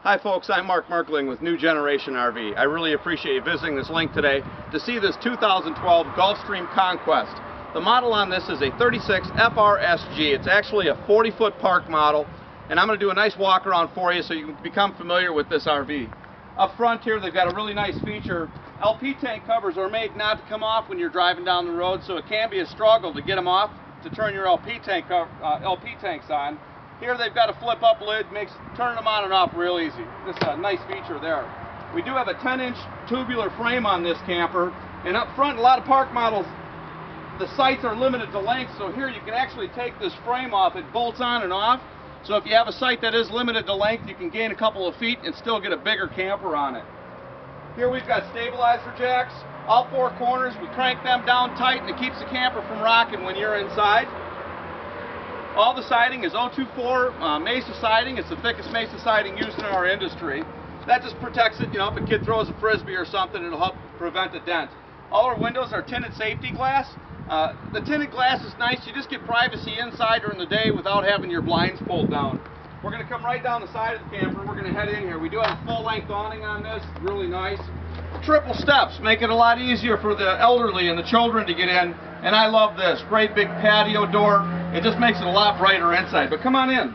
Hi folks, I'm Mark Merkling with New Generation RV. I really appreciate you visiting this link today to see this 2012 Gulfstream Conquest. The model on this is a 36 FRSG. It's actually a 40-foot park model, and I'm going to do a nice walk around for you so you can become familiar with this RV. Up front here, they've got a really nice feature. LP tank covers are made not to come off when you're driving down the road, so it can be a struggle to get them off to turn your LP tanks on. Here they've got a flip-up lid, makes turning them on and off real easy. This is a nice feature there. We do have a 10-inch tubular frame on this camper, and up front, a lot of park models, the sights are limited to length, so here you can actually take this frame off. It bolts on and off, so if you have a sight that is limited to length, you can gain a couple of feet and still get a bigger camper on it. Here we've got stabilizer jacks. All four corners, we crank them down tight, and it keeps the camper from rocking when you're inside. All the siding is 024 Mesa siding. It's the thickest Mesa siding used in our industry. That just protects it, you know, if a kid throws a frisbee or something, it'll help prevent a dent. All our windows are tinted safety glass. The tinted glass is nice. You just get privacy inside during the day without having your blinds pulled down. We're going to come right down the side of the camper. We're going to head in here. We do have a full-length awning on this. Really nice. Triple steps make it a lot easier for the elderly and the children to get in. And I love this. Great big patio door. It just makes it a lot brighter inside. But come on in.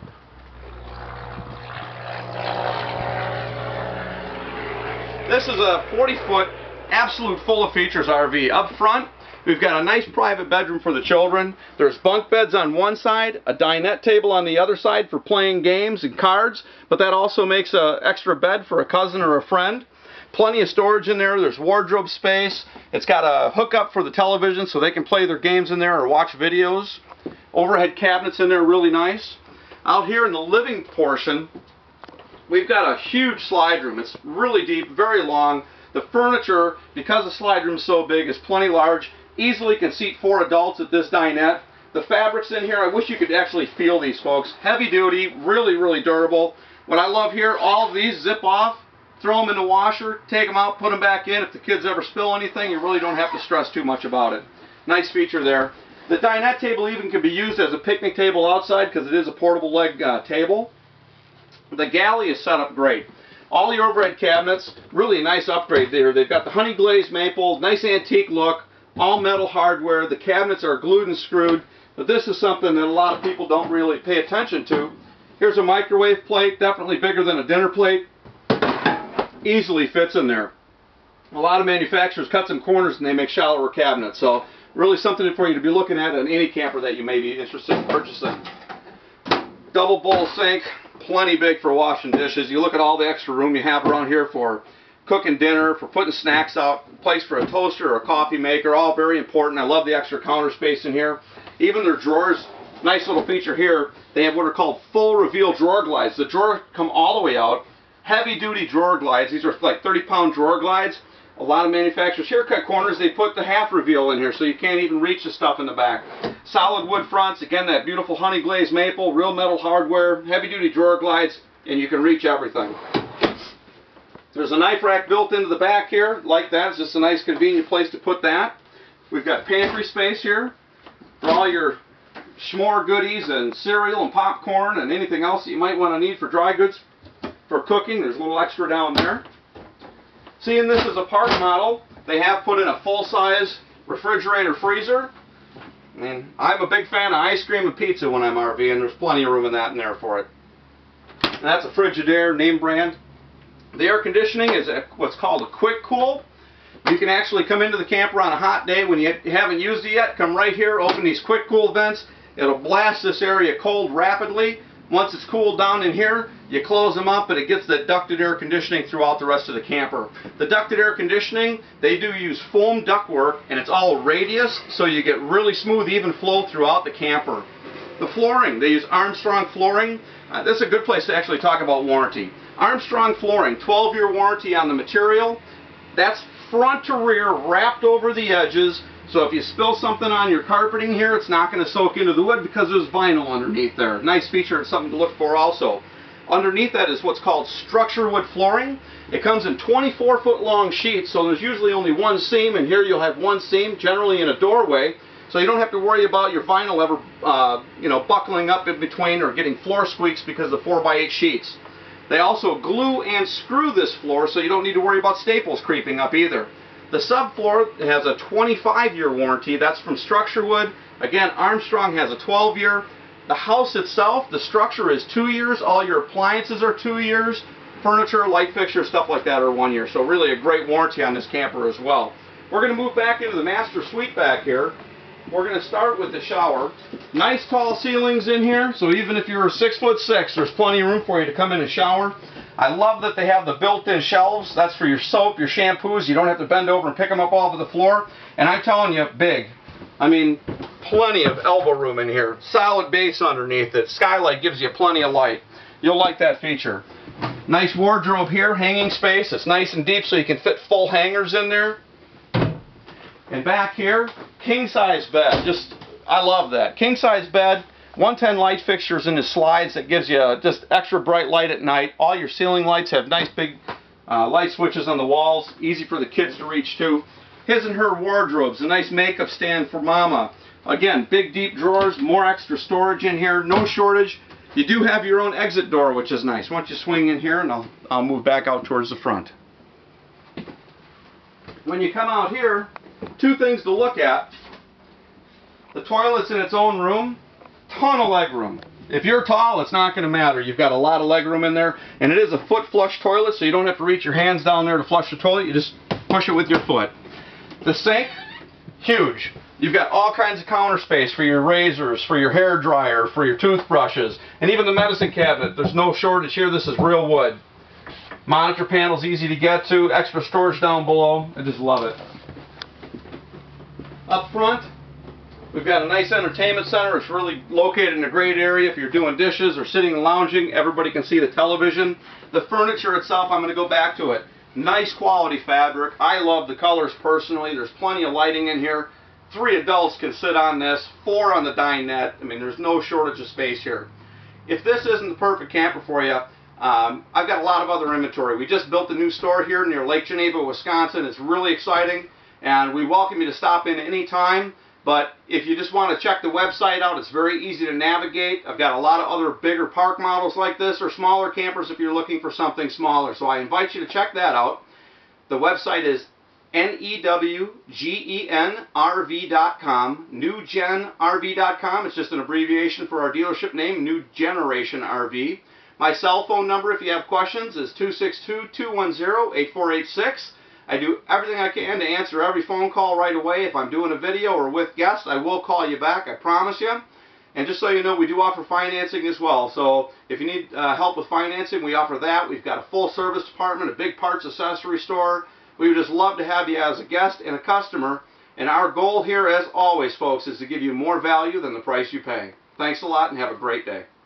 This is a 40-foot, absolute full of features RV. Up front, we've got a nice private bedroom for the children. There's bunk beds on one side, a dinette table on the other side for playing games and cards, but that also makes an extra bed for a cousin or a friend. Plenty of storage in there. There's wardrobe space. It's got a hookup for the television so they can play their games in there or watch videos. Overhead cabinets in there, really nice. Out here in the living portion, we've got a huge slide room. It's really deep, very long. The furniture, because the slide room is so big, is plenty large. Easily can seat 4 adults at this dinette. The fabrics in here, I wish you could actually feel these, folks. Heavy duty, really, really durable. What I love here, all of these zip off. Throw them in the washer, take them out, put them back in. If the kids ever spill anything, you really don't have to stress too much about it. Nice feature there. The dinette table even can be used as a picnic table outside because it is a portable leg table. The galley is set up great. All the overhead cabinets, really a nice upgrade there. They've got the honey glazed maple, nice antique look, all metal hardware. The cabinets are glued and screwed, but this is something that a lot of people don't really pay attention to. Here's a microwave plate, definitely bigger than a dinner plate. Easily fits in there. A lot of manufacturers cut some corners and they make shallower cabinets, so really something for you to be looking at in any camper that you may be interested in purchasing. Double bowl sink, plenty big for washing dishes. You look at all the extra room you have around here for cooking dinner, for putting snacks out, place for a toaster or a coffee maker, all very important. I love the extra counter space in here. Even their drawers, nice little feature here. They have what are called full reveal drawer glides. The drawers come all the way out. Heavy duty drawer glides. These are like 30-pound drawer glides. A lot of manufacturers haircut corners, they put the half reveal in here so you can't even reach the stuff in the back. Solid wood fronts, again that beautiful honey glazed maple, real metal hardware, heavy duty drawer glides, and you can reach everything. There's a knife rack built into the back here, like that. It's just a nice convenient place to put that. We've got pantry space here for all your s'more goodies and cereal and popcorn and anything else that you might want to need for dry goods. For cooking, there's a little extra down there. Seeing this as a park model, they have put in a full-size refrigerator freezer. I mean, I'm a big fan of ice cream and pizza when I'm RVing. There's plenty of room in that for it. And that's a Frigidaire name brand. The air conditioning is what's called a quick cool. You can actually come into the camper on a hot day when you haven't used it yet. Come right here, open these quick cool vents. It'll blast this area cold rapidly. Once it's cooled down in here, you close them up and it gets the ducted air conditioning throughout the rest of the camper. The ducted air conditioning, they do use foam ductwork and it's all radius, so you get really smooth, even flow throughout the camper. The flooring, they use Armstrong flooring. This is a good place to actually talk about warranty. Armstrong flooring, 12-year warranty on the material. That's front to rear, wrapped over the edges. So if you spill something on your carpeting here, it's not going to soak into the wood because there's vinyl underneath there. Nice feature and something to look for also. Underneath that is what's called structure wood flooring. It comes in 24-foot long sheets, so there's usually only one seam, and here you'll have one seam, generally in a doorway. So you don't have to worry about your vinyl ever buckling up in between or getting floor squeaks because of the 4x8 sheets. They also glue and screw this floor, so you don't need to worry about staples creeping up either. The subfloor has a 25-year warranty. That's from Structure Wood. Again, Armstrong has a 12-year. The house itself, the structure is 2 years. All your appliances are 2 years. Furniture, light fixtures, stuff like that are 1 year. So really a great warranty on this camper as well. We're going to move back into the master suite back here. We're going to start with the shower. Nice tall ceilings in here, so even if you're 6'6", there's plenty of room for you to come in and shower. I love that they have the built-in shelves. That's for your soap, your shampoos. You don't have to bend over and pick them up off of the floor. And I'm telling you, big. I mean, plenty of elbow room in here. Solid base underneath it. Skylight gives you plenty of light. You'll like that feature. Nice wardrobe here, hanging space. It's nice and deep so you can fit full hangers in there. And back here, king-size bed. I love that. King-size bed, 110 light fixtures in the slides that gives you just extra bright light at night. All your ceiling lights have nice big light switches on the walls. Easy for the kids to reach to. His and her wardrobes, a nice makeup stand for mama. Again, big deep drawers, more extra storage in here, no shortage. You do have your own exit door, which is nice. Why don't you swing in here and I'll move back out towards the front. When you come out here, two things to look at. The toilet's in its own room, ton of leg room. If you're tall, it's not going to matter. You've got a lot of leg room in there, and it is a foot flush toilet, so you don't have to reach your hands down there to flush the toilet. You just push it with your foot. The sink, huge. You've got all kinds of counter space for your razors, for your hair dryer, for your toothbrushes, and even the medicine cabinet. There's no shortage here. This is real wood. Monitor panel's easy to get to. Extra storage down below. I just love it. Up front, we've got a nice entertainment center. It's really located in a great area. If you're doing dishes or sitting and lounging, everybody can see the television. The furniture itself, I'm going to go back to it. Nice quality fabric. I love the colors personally. There's plenty of lighting in here. 3 adults can sit on this, 4 on the dinette. I mean, there's no shortage of space here. If this isn't the perfect camper for you, I've got a lot of other inventory. We just built a new store here near Lake Geneva, Wisconsin. It's really exciting, and we welcome you to stop in any time. But if you just want to check the website out, it's very easy to navigate. I've got a lot of other bigger park models like this, or smaller campers if you're looking for something smaller. So I invite you to check that out. The website is NEWGENRV.com, newgenrv.com. It's just an abbreviation for our dealership name, New Generation RV. My cell phone number, if you have questions, is 262-210-8486. I do everything I can to answer every phone call right away. If I'm doing a video or with guests, I will call you back, I promise you. And just so you know, we do offer financing as well. So if you need help with financing, we offer that. We've got a full service department, a big parts accessory store. We would just love to have you as a guest and a customer. And our goal here, as always, folks, is to give you more value than the price you pay. Thanks a lot and have a great day.